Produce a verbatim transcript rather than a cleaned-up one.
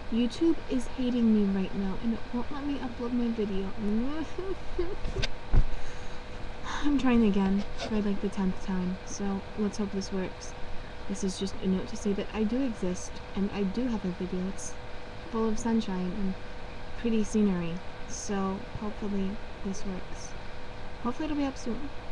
YouTube is hating me right now and it won't let me upload my video. I'm trying again for like the tenth time, so let's hope this works. This is just a note to say that I do exist and I do have a video. It's full of sunshine and pretty scenery, so hopefully this works. Hopefully it'll be up soon.